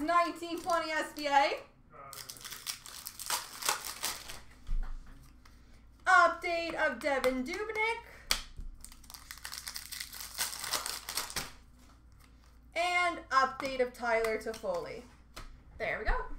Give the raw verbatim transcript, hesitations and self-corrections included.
nineteen twenty S B A. Update of Devin Dubnyk. And update of Tyler Toffoli. There we go.